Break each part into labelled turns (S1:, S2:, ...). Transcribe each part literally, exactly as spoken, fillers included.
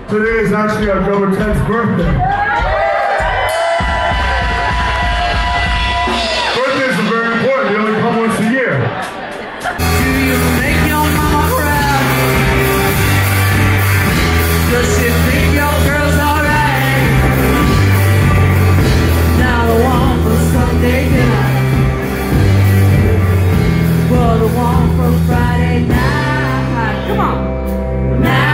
S1: Today is actually our number ten's birthday. Birthdays are very important, they only come once a year.
S2: Do you make your mama proud? Does she think your girl's alright? Now the one for Sunday night, well the one for Friday night. Come on, night.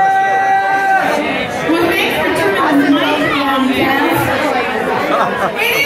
S3: Hey!